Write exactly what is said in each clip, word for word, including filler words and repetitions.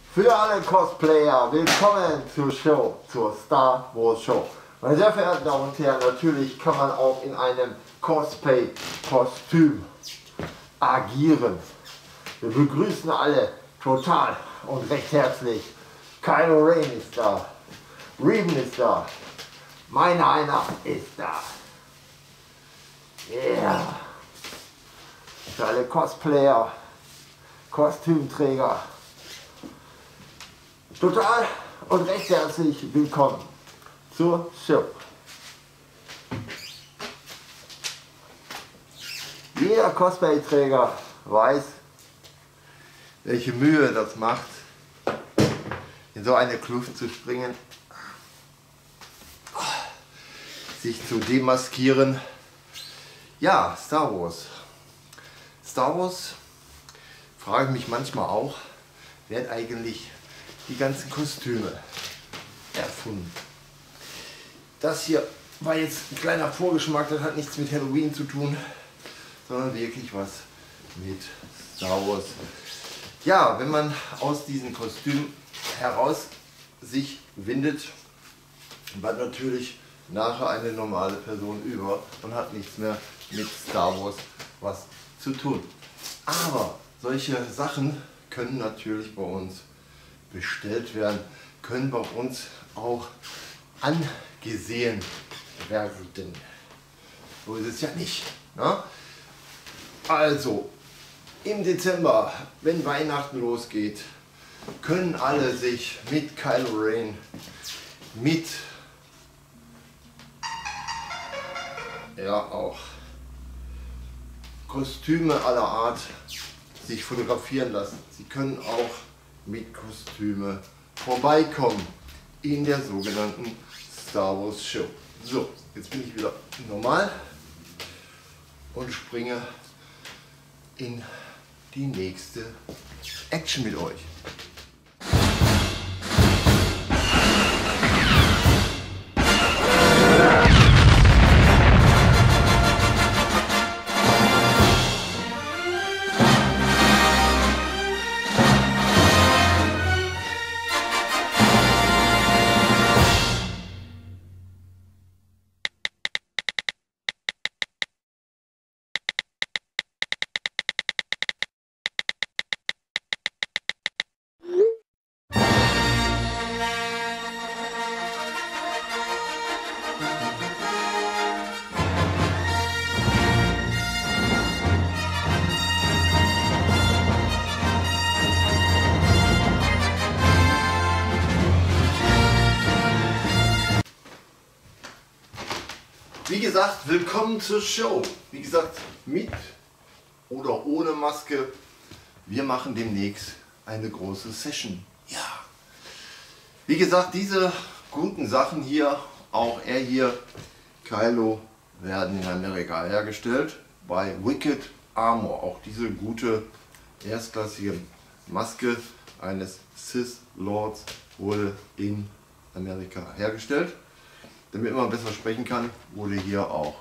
Für alle Cosplayer, willkommen zur Show, zur Star Wars Show. Meine sehr verehrten Damen und Herren, natürlich kann man auch in einem Cosplay-Kostüm agieren. Wir begrüßen alle total und recht herzlich. Kylo Ren ist da, Revan ist da, mein einer ist da. Yeah. Für alle Cosplayer, Kostümträger, total und recht herzlich willkommen zur Show. Jeder Cosplay-Träger weiß, welche Mühe das macht, in so eine Kluft zu springen, sich zu demaskieren. Ja, Star Wars. Star Wars, frage ich mich manchmal auch, wer hat eigentlich die ganzen Kostüme erfunden? Das hier war jetzt ein kleiner Vorgeschmack, das hat nichts mit Halloween zu tun, sondern wirklich was mit Star Wars. Ja, wenn man aus diesem Kostüm heraus sich windet, bleibt natürlich nachher eine normale Person über und hat nichts mehr mit Star Wars was zu tun. Aber solche Sachen können natürlich bei uns bestellt werden, können bei uns auch angesehen werden. So ist es ja nicht. Ne? Also im Dezember, wenn Weihnachten losgeht, können alle sich mit Kylo Ren, mit ja auch Kostüme aller Art sich fotografieren lassen. Sie können auch mit Kostüme vorbeikommen in der sogenannten Star Wars Show. So, jetzt bin ich wieder normal und springe in die nächste Action mit euch. Wie gesagt, willkommen zur Show. Wie gesagt, mit oder ohne Maske. Wir machen demnächst eine große Session. Ja. Wie gesagt, diese guten Sachen hier, auch er hier, Kylo, werden in Amerika hergestellt bei Wicked Armor. Auch diese gute erstklassige Maske eines Sith Lords wurde in Amerika hergestellt. Damit man besser sprechen kann, wurde hier auch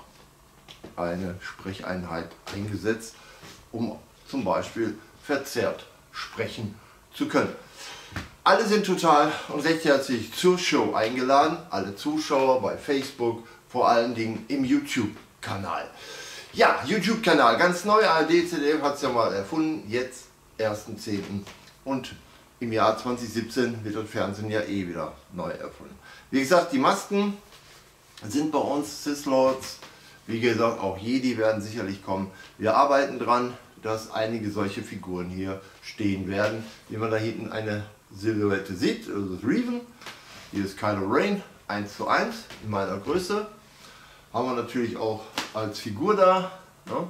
eine Sprecheinheit eingesetzt, um zum Beispiel verzerrt sprechen zu können. Alle sind total und recht herzlich zur Show eingeladen, alle Zuschauer bei Facebook, vor allen Dingen im YouTube-Kanal. Ja, YouTube-Kanal, ganz neu, A R D Z D F hat es ja mal erfunden, jetzt ersten zehnten und im Jahr zweitausendsiebzehn wird das Fernsehen ja eh wieder neu erfunden. Wie gesagt, die Masken sind bei uns Sith Lords, wie gesagt auch Jedi werden sicherlich kommen. Wir arbeiten dran, dass einige solche Figuren hier stehen werden, wie man da hinten eine Silhouette sieht, also das Revan, hier ist Kylo Ren, eins zu eins in meiner Größe, haben wir natürlich auch als Figur da. Ne?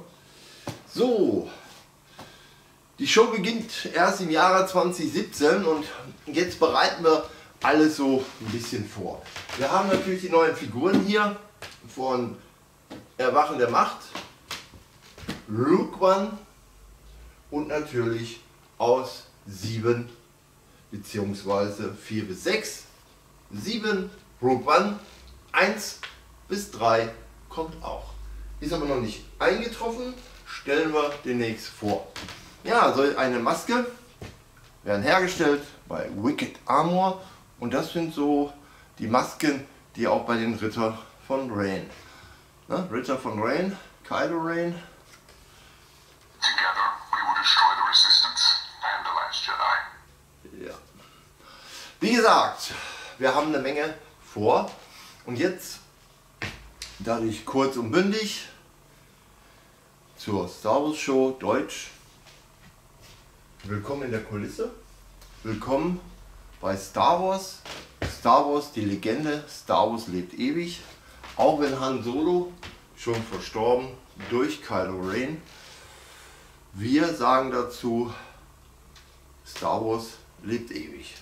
So, die Show beginnt erst im Jahre zweitausendsiebzehn und jetzt bereiten wir alles so ein bisschen vor. Wir haben natürlich die neuen Figuren hier von Erwachen der Macht, Rogue One und natürlich aus sieben bzw. vier bis sechs. sieben Rogue One, eins bis drei kommt auch. Ist aber noch nicht eingetroffen, stellen wir demnächst vor. Ja, so eine Maske werden hergestellt bei Wicked Armor und das sind so die Masken, die auch bei den Ritter von Rain. Ne? Ritter von Rain, Kylo Rain. Together we will destroy the Resistance and the Last Jedi. Ja. Wie gesagt, wir haben eine Menge vor und jetzt, dadurch kurz und bündig, zur Star Wars Show Deutsch. Willkommen in der Kulisse, willkommen bei Star Wars. Star Wars, die Legende, Star Wars lebt ewig. Auch wenn Han Solo schon verstorben durch Kylo Ren. Wir sagen dazu, Star Wars lebt ewig.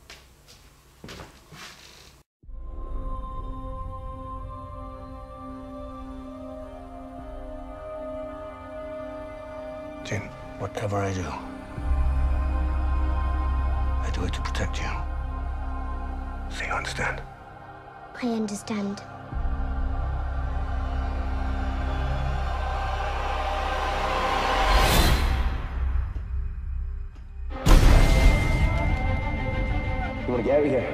Jin, whatever I do, I do it to protect you. So you understand? I understand. You want to get out of here?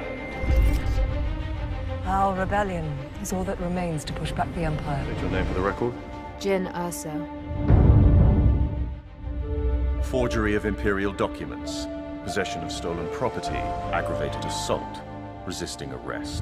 Our rebellion is all that remains to push back the Empire. State your name for the record. Jin Erso. Forgery of Imperial documents, possession of stolen property, aggravated assault, resisting arrest.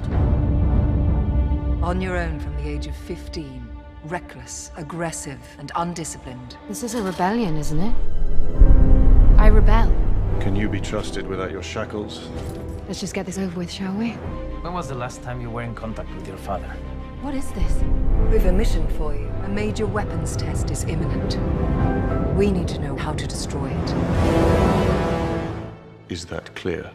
On your own from the age of fifteen, reckless, aggressive, and undisciplined. This is a rebellion, isn't it? I rebel. Can you be trusted without your shackles? Let's just get this over with, shall we? When was the last time you were in contact with your father? What is this? We've a mission for you. A major weapons test is imminent. We need to know how to destroy it. Is that clear?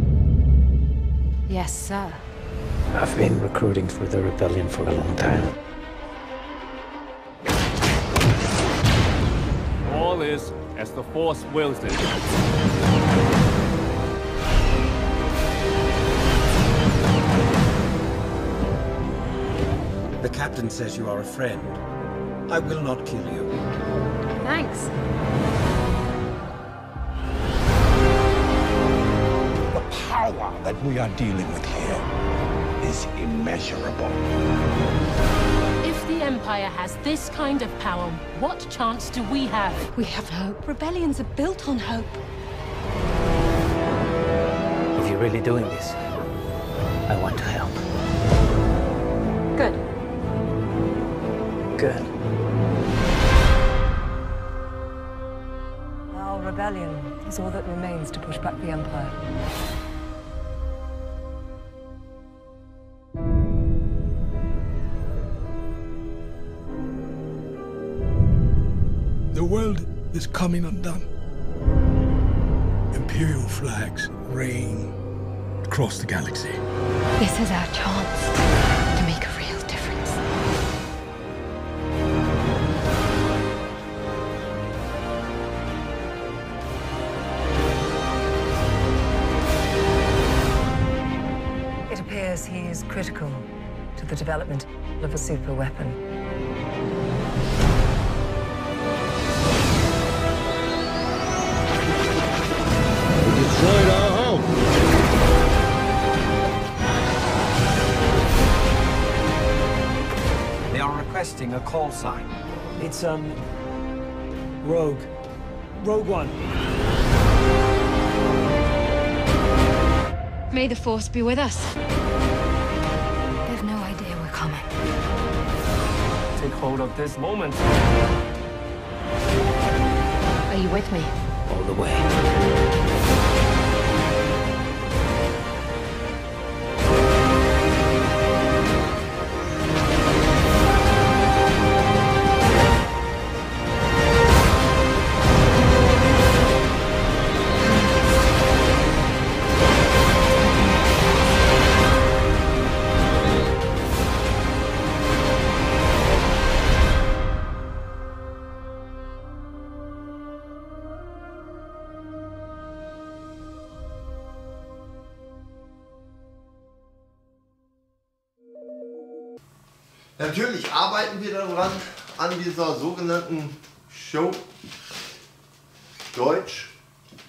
Yes, sir. I've been recruiting for the rebellion for a long time. All is as the Force wills it. The captain says you are a friend. I will not kill you. Thanks. The power that we are dealing with here is immeasurable. If the Empire has this kind of power, what chance do we have? We have hope. Rebellions are built on hope. If you're really doing this, I want to help. Good. Good. Our rebellion is all that remains to push back the Empire. The world is coming undone. Imperial flags reign across the galaxy. This is our chance to make a real difference. It appears he is critical to the development of a super weapon. Destroyed our home. They are requesting a call sign. It's, um... Rogue. Rogue One. May the Force be with us. They've no idea we're coming. Take hold of this moment. Are you with me? All the way. Natürlich arbeiten wir daran, an dieser sogenannten Show Deutsch.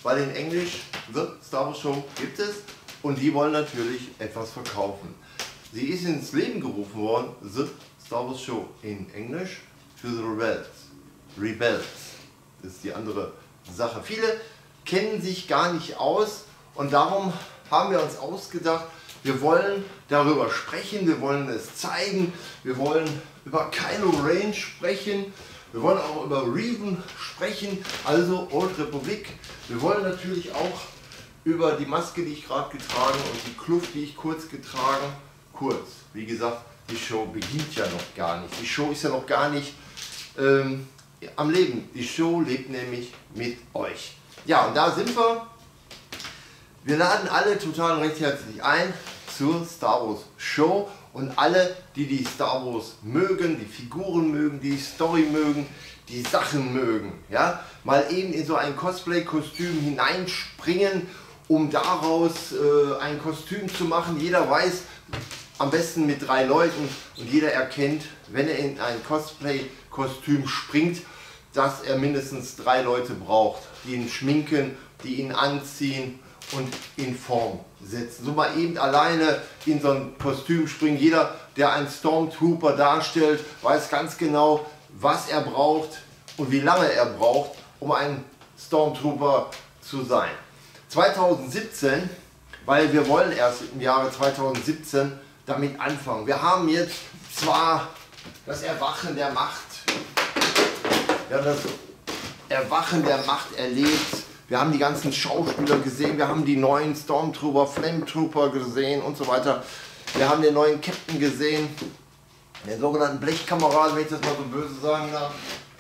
weil in Englisch The Star Wars Show gibt es und die wollen natürlich etwas verkaufen. Sie ist ins Leben gerufen worden, The Star Wars Show in Englisch, für The Rebels. Rebels, das ist die andere Sache. Viele kennen sich gar nicht aus und darum haben wir uns ausgedacht, wir wollen darüber sprechen, wir wollen es zeigen, wir wollen über Kylo Ren sprechen, wir wollen auch über Revan sprechen, also Old Republic. Wir wollen natürlich auch über die Maske, die ich gerade getragen und die Kluft, die ich kurz getragen, kurz, wie gesagt, die Show beginnt ja noch gar nicht, die Show ist ja noch gar nicht ähm, am Leben, die Show lebt nämlich mit euch. Ja, und da sind wir. Wir laden alle total recht herzlich ein zur Star Wars Show und alle, die die Star Wars mögen, die Figuren mögen, die Story mögen, die Sachen mögen, ja, mal eben in so ein Cosplay-Kostüm hineinspringen, um daraus äh, ein Kostüm zu machen. Jeder weiß, am besten mit drei Leuten und jeder erkennt, wenn er in ein Cosplay-Kostüm springt, dass er mindestens drei Leute braucht, die ihn schminken, die ihn anziehen und in Form setzen. So mal eben alleine in so ein Kostüm springen. Jeder, der einen Stormtrooper darstellt, weiß ganz genau, was er braucht und wie lange er braucht, um ein Stormtrooper zu sein. zweitausendsiebzehn, weil wir wollen erst im Jahre zweitausendsiebzehn damit anfangen. Wir haben jetzt zwar das Erwachen der Macht, wir haben das Erwachen der Macht erlebt, wir haben die ganzen Schauspieler gesehen, wir haben die neuen Stormtrooper, Flametrooper gesehen und so weiter. Wir haben den neuen Captain gesehen, den sogenannten Blechkameraden, wenn ich das mal so böse sagen darf.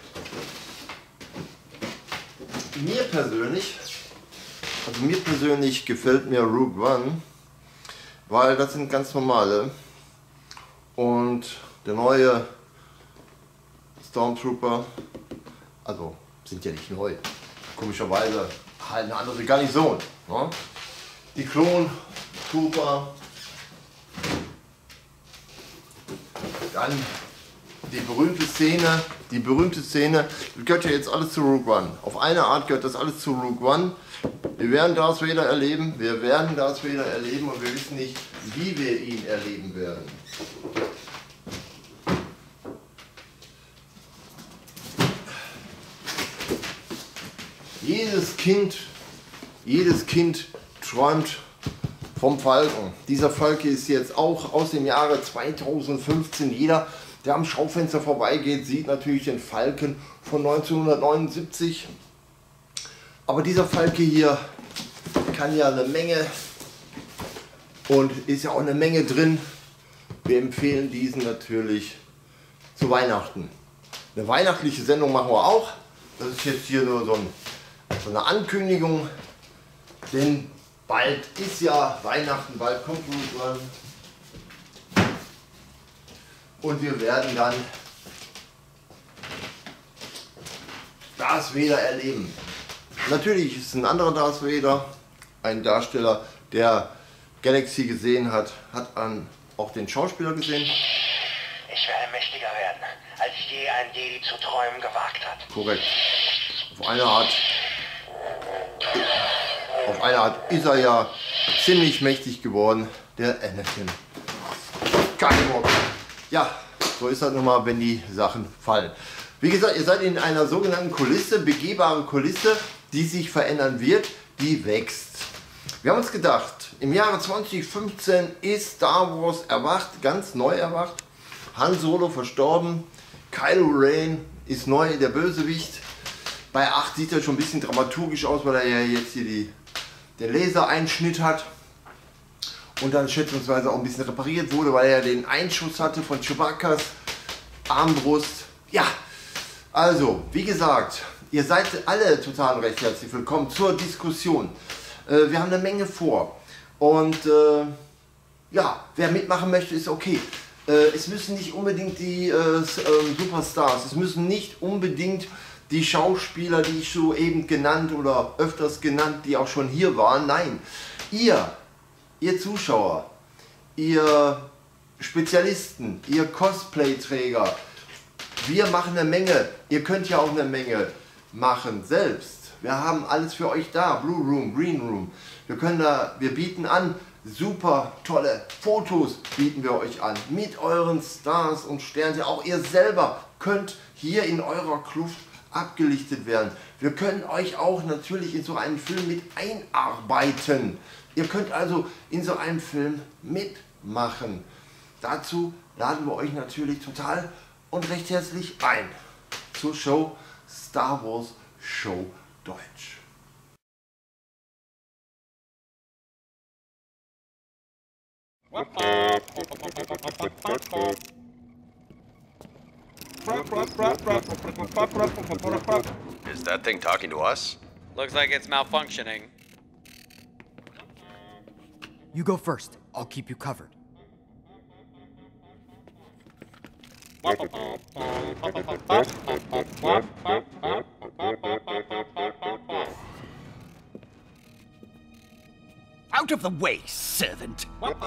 Mir persönlich, also mir persönlich gefällt mir Rogue One, weil das sind ganz normale und der neue Stormtrooper, also sind ja nicht neu, komischerweise halt eine andere Garnison. Ne? Die Klon-Trooper, dann die berühmte Szene, die berühmte Szene, das gehört ja jetzt alles zu Rogue One. Auf eine Art gehört das alles zu Rogue One. Wir werden Darth Vader erleben, wir werden Darth Vader erleben und wir wissen nicht, wie wir ihn erleben werden. Jedes Kind, jedes Kind träumt vom Falken. Dieser Falke ist jetzt auch aus dem Jahre zweitausendfünfzehn. Jeder, der am Schaufenster vorbeigeht, sieht natürlich den Falken von neunzehnhundertneunundsiebzig. Aber dieser Falke hier kann ja eine Menge und ist ja auch eine Menge drin. Wir empfehlen diesen natürlich zu Weihnachten. Eine weihnachtliche Sendung machen wir auch. Das ist jetzt hier nur so ein So eine Ankündigung, denn bald ist ja Weihnachten, bald kommt Rogue One und wir werden dann Darth Vader erleben. Natürlich ist ein anderer Darth Vader, ein Darsteller, der Galaxy gesehen hat, hat an auch den Schauspieler gesehen. Ich werde mächtiger werden, als je ein Jedi zu träumen gewagt hat. Korrekt. Auf eine Art Auf eine Art ist er ja ziemlich mächtig geworden, der Anakin Skywalker. Ja, so ist das nun mal, wenn die Sachen fallen. Wie gesagt, ihr seid in einer sogenannten Kulisse, begehbare Kulisse, die sich verändern wird, die wächst. Wir haben uns gedacht, im Jahre zweitausendfünfzehn ist Star Wars erwacht, ganz neu erwacht. Han Solo verstorben, Kylo Ren ist neu der Bösewicht. Bei acht sieht er schon ein bisschen dramaturgisch aus, weil er ja jetzt hier die, den Lasereinschnitt hat und dann schätzungsweise auch ein bisschen repariert wurde, weil er den Einschuss hatte von Chewbacca's Armbrust. Ja, also wie gesagt, ihr seid alle total recht herzlich willkommen zur Diskussion. Äh, wir haben eine Menge vor und äh, ja, wer mitmachen möchte, ist okay. Äh, es müssen nicht unbedingt die äh, Superstars, es müssen nicht unbedingt die Schauspieler, die ich so eben genannt oder öfters genannt, die auch schon hier waren. Nein, ihr, ihr Zuschauer, ihr Spezialisten, ihr Cosplay-Träger, wir machen eine Menge. Ihr könnt ja auch eine Menge machen selbst. Wir haben alles für euch da. Blue Room, Green Room. Wir können da, wir bieten an, super tolle Fotos bieten wir euch an. Mit euren Stars und Sternen. Auch ihr selber könnt hier in eurer Kluft abgelichtet werden. Wir können euch auch natürlich in so einen Film mit einarbeiten. Ihr könnt also in so einem Film mitmachen. Dazu laden wir euch natürlich total und recht herzlich ein zur Show Star Wars Show Deutsch. Is that thing talking to us? Looks like it's malfunctioning. You go first. I'll keep you covered. Out of the way, servant!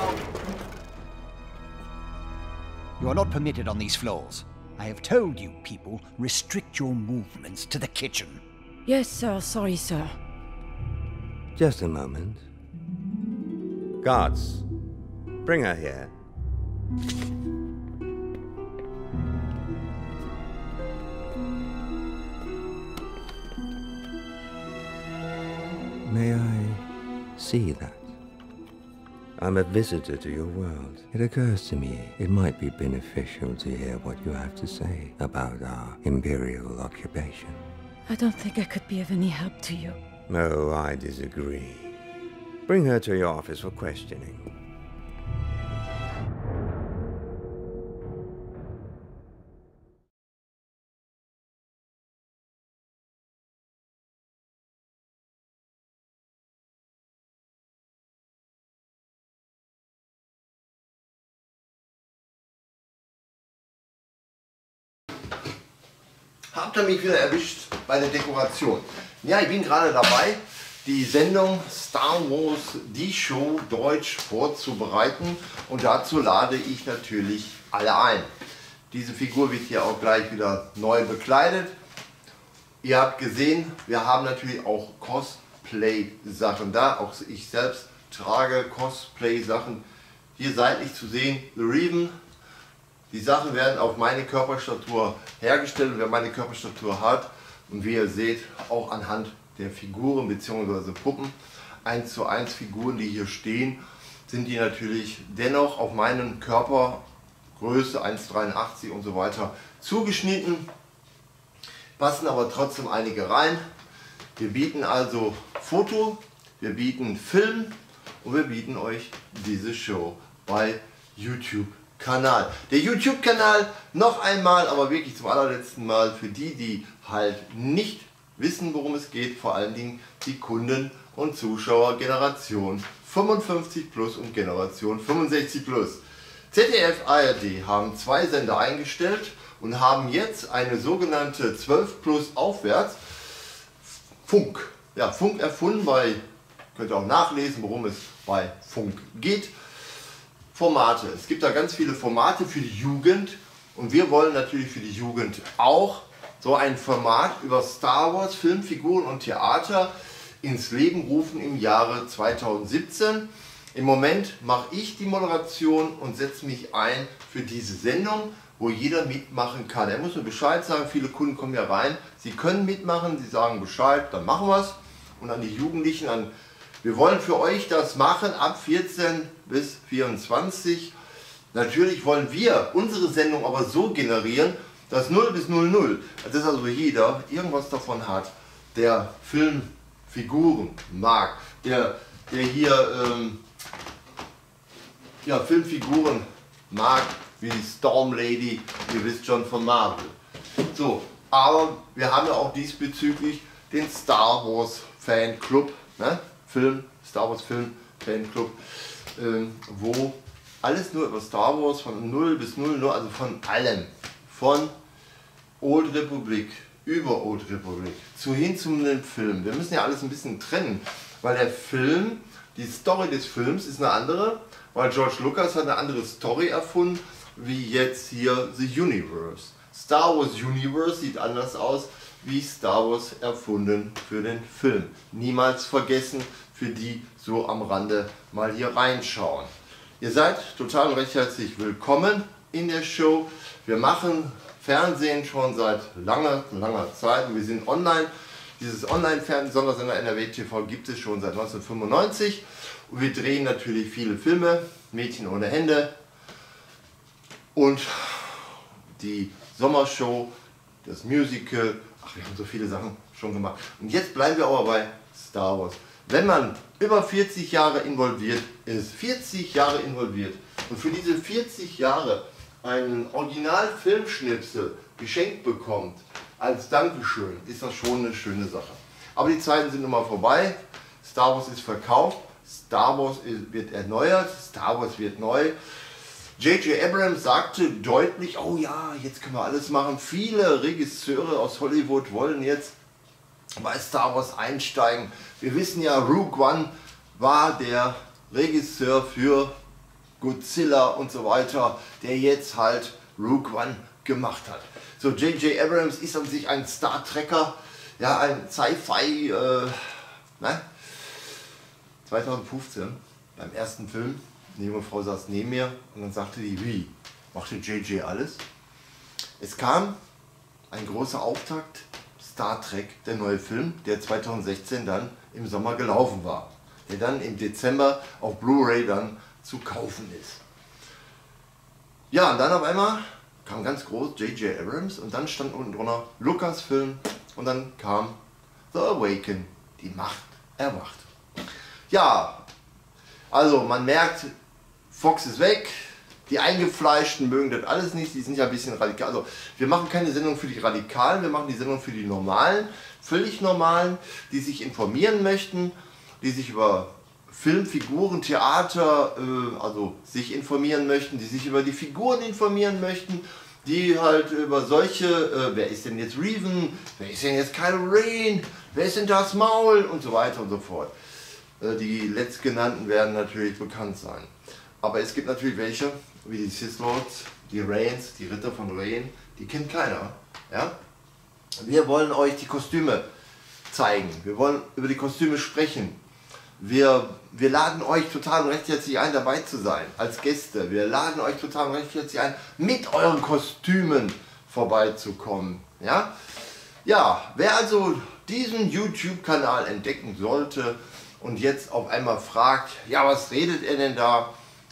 You are not permitted on these floors. I have told you people, restrict your movements to the kitchen. Yes, sir. Sorry, sir. Just a moment. Guards, bring her here. May I see that? I'm a visitor to your world. It occurs to me it might be beneficial to hear what you have to say about our imperial occupation. I don't think I could be of any help to you. No, I disagree. Bring her to your office for questioning. Habt ihr mich wieder erwischt bei der Dekoration? Ja, ich bin gerade dabei, die Sendung Star Wars, die Show Deutsch vorzubereiten und dazu lade ich natürlich alle ein. Diese Figur wird hier auch gleich wieder neu bekleidet. Ihr habt gesehen, wir haben natürlich auch Cosplay-Sachen da. Auch ich selbst trage Cosplay-Sachen. Hier seitlich zu sehen, The Reven. Die Sachen werden auf meine Körperstatur hergestellt und wer meine Körperstatur hat und wie ihr seht, auch anhand der Figuren bzw. Puppen, eins zu eins Figuren, die hier stehen, sind die natürlich dennoch auf meinen Körpergröße eins Komma dreiundachtzig und so weiter zugeschnitten, passen aber trotzdem einige rein. Wir bieten also Foto, wir bieten Film und wir bieten euch diese Show bei YouTube. Kanal. Der YouTube-Kanal noch einmal, aber wirklich zum allerletzten Mal für die, die halt nicht wissen, worum es geht, vor allen Dingen die Kunden und Zuschauer Generation fünfundfünfzig plus und Generation fünfundsechzig plus. Z D F, A R D haben zwei Sender eingestellt und haben jetzt eine sogenannte zwölf plus aufwärts Funk. Ja, Funk erfunden, bei, könnt ihr auch nachlesen, worum es bei Funk geht. Formate. Es gibt da ganz viele Formate für die Jugend und wir wollen natürlich für die Jugend auch so ein Format über Star Wars, Filmfiguren und Theater ins Leben rufen im Jahre zweitausendsiebzehn. Im Moment mache ich die Moderation und setze mich ein für diese Sendung, wo jeder mitmachen kann. Er muss nur Bescheid sagen, viele Kunden kommen ja rein, sie können mitmachen, sie sagen Bescheid, dann machen wir es. Und an die Jugendlichen, an wir wollen für euch das machen ab vierzehn bis vierundzwanzig. Natürlich wollen wir unsere Sendung aber so generieren, dass null bis null null, dass also jeder irgendwas davon hat, der Filmfiguren mag, der, der hier ähm, ja, Filmfiguren mag, wie die Storm Lady, ihr wisst schon, von Marvel. So, aber wir haben ja auch diesbezüglich den Star Wars Fan Club, ne? Film, Star Wars Film Fanclub, ähm, wo alles nur über Star Wars von null bis null, nur also von allem, von Old Republic über Old Republic zu hin zum Film. Wir müssen ja alles ein bisschen trennen, weil der Film, die Story des Films ist eine andere, weil George Lucas hat eine andere Story erfunden, wie jetzt hier The Universe. Star Wars Universe sieht anders aus, wie Star Wars erfunden für den Film. Niemals vergessen, für die so am Rande mal hier reinschauen. Ihr seid total recht herzlich willkommen in der Show. Wir machen Fernsehen schon seit langer, langer Zeit. Wir sind online. Dieses Online-Fernsehen-Sondersender N R W T V gibt es schon seit neunzehnhundertfünfundneunzig. Und wir drehen natürlich viele Filme, Mädchen ohne Hände und die Sommershow, das Musical. Ach, wir haben so viele Sachen schon gemacht. Und jetzt bleiben wir aber bei Star Wars. Wenn man über vierzig Jahre involviert ist, vierzig Jahre involviert und für diese vierzig Jahre einen Original-Filmschnipsel geschenkt bekommt, als Dankeschön, ist das schon eine schöne Sache. Aber die Zeiten sind nun mal vorbei. Star Wars ist verkauft, Star Wars ist, wird erneuert, Star Wars wird neu. J J Abrams sagte deutlich, oh ja, jetzt können wir alles machen. Viele Regisseure aus Hollywood wollen jetzt bei Star Wars einsteigen. Wir wissen ja, Rogue One war der Regisseur für Godzilla und so weiter, der jetzt halt Rogue One gemacht hat. So, J J Abrams ist an sich ein Star Trekker, ja, ein Sci-Fi, äh, ne? zweitausendfünfzehn, beim ersten Film, eine junge Frau saß neben mir und dann sagte die, wie, machte J J alles? Es kam ein großer Auftakt, Star Trek, der neue Film, der zweitausendsechzehn dann im Sommer gelaufen war, der dann im Dezember auf Blu-ray dann zu kaufen ist. Ja, und dann auf einmal kam ganz groß J J Abrams und dann stand unten drunter Lucasfilm und dann kam The Awaken, die Macht erwacht. Ja, also man merkt, Fox ist weg, die Eingefleischten mögen das alles nicht, die sind ja ein bisschen radikal. Also wir machen keine Sendung für die Radikalen, wir machen die Sendung für die Normalen, völlig Normalen, die sich informieren möchten, die sich über Filmfiguren, Theater, äh, also sich informieren möchten, die sich über die Figuren informieren möchten, die halt über solche, äh, wer ist denn jetzt Revan, wer ist denn jetzt Kylo Ren, wer ist denn Darth Maul und so weiter und so fort. Äh, die letztgenannten werden natürlich bekannt sein. Aber es gibt natürlich welche, wie die Sith Lords, die Reigns, die Ritter von Rain, die kennt keiner. Ja? Wir wollen euch die Kostüme zeigen, wir wollen über die Kostüme sprechen. Wir, wir laden euch total und recht herzlich ein, dabei zu sein, als Gäste. Wir laden euch total und recht herzlich ein, mit euren Kostümen vorbeizukommen. Ja, ja, wer also diesen YouTube-Kanal entdecken sollte und jetzt auf einmal fragt, ja, was redet er denn da?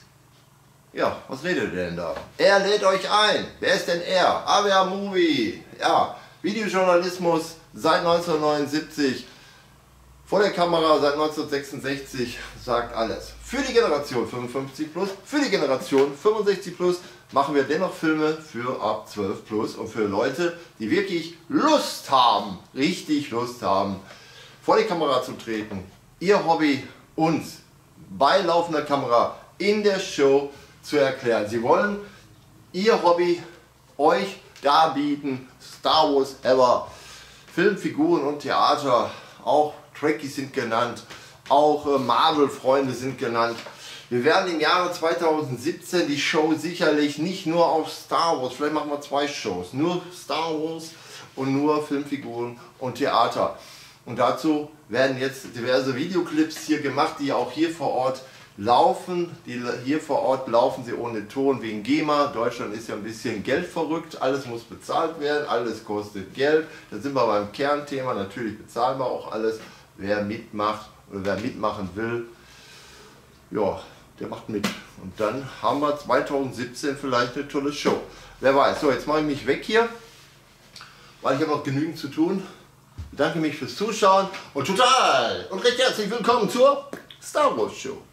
Ja, was redet er denn da? Er lädt euch ein. Wer ist denn er? A W A Movie. Ja, Videojournalismus seit neunzehnhundertneunundsiebzig. Vor der Kamera seit neunzehnhundertsechsundsechzig, sagt alles. Für die Generation fünfundfünfzig plus, für die Generation fünfundsechzig plus machen wir dennoch Filme für ab zwölf plus und für Leute, die wirklich Lust haben, richtig Lust haben, vor die Kamera zu treten, ihr Hobby uns bei laufender Kamera in der Show zu erklären. Sie wollen ihr Hobby euch darbieten, Star Wars ever, Filmfiguren und Theater, auch Trekkies sind genannt, auch äh, Marvel-Freunde sind genannt. Wir werden im Jahre zweitausendsiebzehn die Show sicherlich nicht nur auf Star Wars, vielleicht machen wir zwei Shows, nur Star Wars und nur Filmfiguren und Theater. Und dazu werden jetzt diverse Videoclips hier gemacht, die auch hier vor Ort laufen. Die hier vor Ort laufen sie ohne Ton wegen GEMA. Deutschland ist ja ein bisschen geldverrückt, alles muss bezahlt werden, alles kostet Geld. Da sind wir beim Kernthema, natürlich bezahlen wir auch alles. Wer mitmacht oder wer mitmachen will, ja, der macht mit. Und dann haben wir zweitausendsiebzehn vielleicht eine tolle Show. Wer weiß. So, jetzt mache ich mich weg hier, weil ich habe noch genügend zu tun. Ich bedanke mich fürs Zuschauen und total und recht herzlich willkommen zur Star Wars Show.